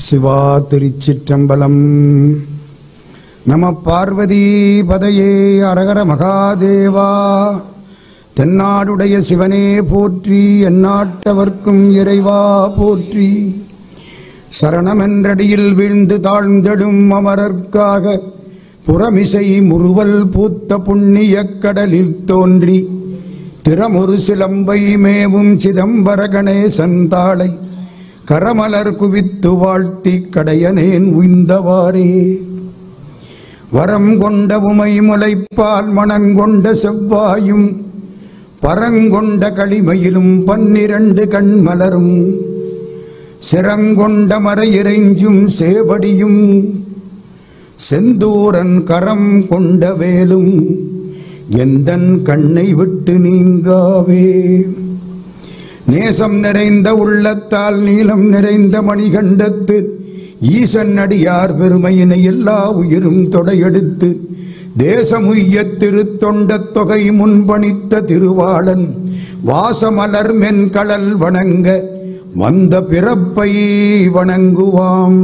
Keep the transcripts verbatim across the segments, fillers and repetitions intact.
சிவா திருச்சிற்றம்பலம். நம பார்வதி பதையே அரகர மகாதேவா. தென்னாடுடைய சிவனே போற்றி, எந்நாட்டவர்க்கும் இறைவா போற்றி. சரணமென்றடியில் வீழ்ந்து தாழ்ந்தெடும் அமரர்க்காக புறமிசை முறுவல் பூத்த புண்ணிய கடலில் தோன்றி திறமொரு சிலம்பை மேவும் சிதம்பர கணேசன் தாளை கரமலர் குவித்து வாழ்த்தி கடையனேன் உய்ந்தவாறே. வரம் கொண்ட உமை முளைப்பால் மணங்கொண்ட செவ்வாயும் பரங்கொண்ட களிமையிலும் பன்னிரண்டு கண்மலரும் சிறங்கொண்ட மறையிறைஞ்சும் சேவடியும் செந்தூரன் கரம் கொண்ட வேலும் எந்தன் கண்ணை விட்டு நீங்காவே. நேசம் நிறைந்த உள்ளத்தால் நீளம் நிறைந்த மணிகண்டத்து ஈசன் அடியார் பெருமையினை எல்லா உயிரும் தொடையெடுத்து தேசமுய்ய திருத்தொண்ட தொகை முன்பணித்த திருவாளன் வாசமலர் மென்கடல் வணங்க வந்த பிறப்பை வணங்குவாம்.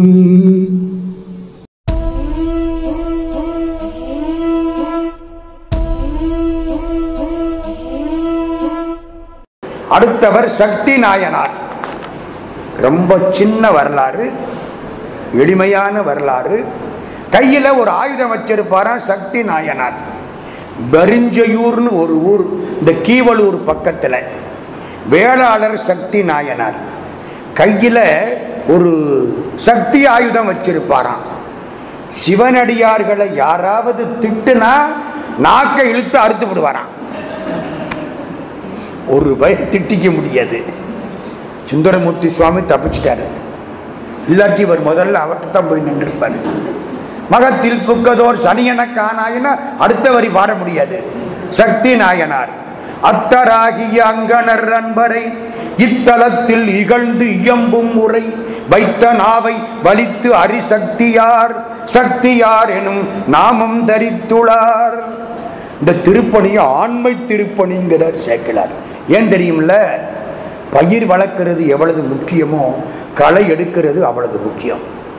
அடுத்தவர் சக்தி நாயனார். ரொம்ப சின்ன வரலாறு, எளிமையான வரலாறு. கையில ஒரு ஆயுதம் வச்சிருப்பாராம் சக்தி நாயனார். பெருஞ்சையூர்னு ஒரு ஊர், இந்த கீவளூர் பக்கத்துல. வேளாளர் சக்தி நாயனார் கையில ஒரு சக்தி ஆயுதம் வச்சிருப்பாராம். சிவனடியார்களை யாராவது திட்டுனா நாக்கை இழுத்து அறுத்து விடுவாராம். ஒரு பய திட்டிக்க முடியாது. சுந்தரமூர்த்தி சுவாமி தப்பிச்சிட்டாரு. இல்லாட்டி இவர் முதல்ல அவர்கிட்ட தான் போய் நின்று இருப்பாரு. மகத்தில் புக்கதோர் சனியன காணாயினா அடுத்த வரி பாட முடியாது. சக்தி நாயனார் அத்தராகிய அங்கனர் அன்பரை இத்தலத்தில் இகழ்ந்து இயம்பும் முறை வைத்த நாவை வலித்து அரிசக்தியார் சக்தியார் எனும் நாமம் தரித்துள்ளார். இந்த திருப்பணியை ஆண்மை திருப்பணிங்கிறார் சேக்கிழார். ஏன் தெரியும்ல? பயிர் வளர்க்கிறது எவ்வளவு முக்கியமோ களை எடுக்கிறது அவ்வளவு முக்கியம்.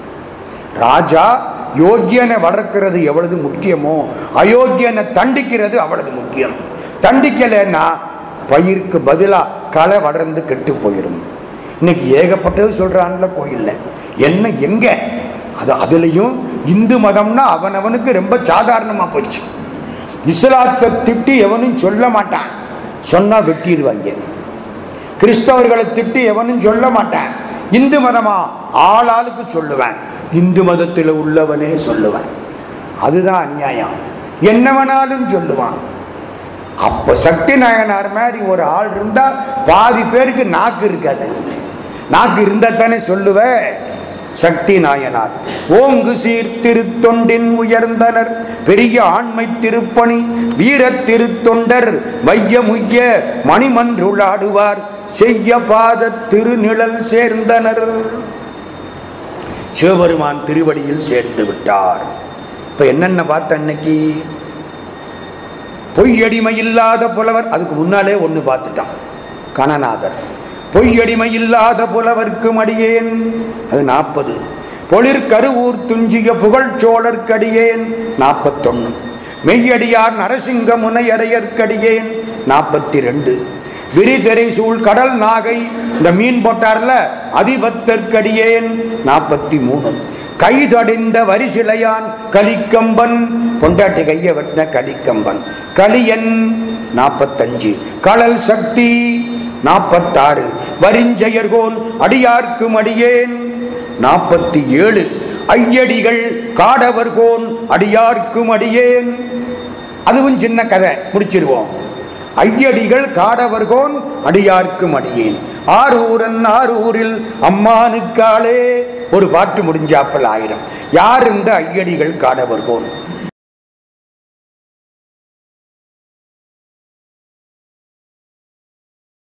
ராஜா யோக்கியனை வளர்க்கிறது எவ்வளவு முக்கியமோ அயோக்கியனை தண்டிக்கிறது அவ்வளவு முக்கியம். தண்டிக்கலைன்னா பயிருக்கு பதிலா களை வளர்ந்து கெட்டு போயிடும். இன்னைக்கு ஏகப்பட்டது சொல்றான்ல கோயில்ல. என்ன எங்க அது அதுலயும் இந்து மதம்னா அவனவனுக்கு ரொம்ப சாதாரணமா போச்சு. இஸ்லாத்தை திட்டி எவனும் சொல்ல மாட்டான், சொன்னா வெட்டிடுவாங்க. கிறிஸ்தவர்களை திட்டி எவனும் சொல்ல மாட்டான். இந்து மதமா ஆளாளுக்கு சொல்லுவேன், இந்து மதத்தில் உள்ளவனே சொல்லுவேன். அதுதான் அநியாயம். என்னவனாலும் சொல்லுவான். அப்ப சக்தி நாயனார் மாதிரி ஒரு ஆள் இருந்தா பாதி பேருக்கு நாக்கு இருக்காது. நாக்கு இருந்தா தானே சொல்லுவ. சக்தி நாயனார் ஓங்கு சீர் திருத்தொண்டின் உயர்ந்தனர் பெரிய ஆண்மை திருப்பணி வீர திருத்தொண்டர் வையமுய்ய மணிமன்றுளாடுவார் செய்ய பாத திருநிழல் சேர்ந்தனர். சிவபெருமான் திருவடியில் சேர்ந்து விட்டார். இப்ப என்னென்ன பார்த்த அன்னைக்கு பொய்யடிமை இல்லாத புலவர், அதுக்கு முன்னாலே ஒண்ணு பார்த்துட்டான் கணநாதர். பொய்யடிமை இல்லாத புலவர்க்கும் அடியேன், அது நாற்பது. பொழிற் கருவூர் துஞ்சிய புகழ்ச்சோழர்க்கடியேன் நாற்பத்தொன்னு. மெய்யடியார் நரசிங்க முனையரையர்க்கடியேன் நாற்பத்தி ரெண்டு. விரிதரை சூழ் கடல் நாகை, இந்த மீன் போட்டார்ல, அதிபத்தற்கடியேன் நாற்பத்தி மூணு. கைதடிந்த வரிசிலையான் கலிக்கம்பன், பொண்டாட்டி கைய வெட்டின கலிக்கம்பன் கலியன் நாற்பத்தஞ்சு. கடல் சக்தி நாற்பத்தாறு. வரிஞ்செயர்கோன் அடியார்க்கும் அடியேன் நாற்பத்தி ஏழு. ஐயடிகள் காடவர்கோன் அடியார்க்கும் அடியேன். அதுவும் சின்ன கதை, முடிச்சிருவோம். ஐயடிகள் காடவர்கோன் அடியார்க்கும் அடியேன். ஆரூரன் ஆரூரில் அம்மானுக்காலே ஒரு பாட்டு முடிஞ்சாப்பல் ஆயிரம். யார் இந்த ஐயடிகள் காடவர்கோன்?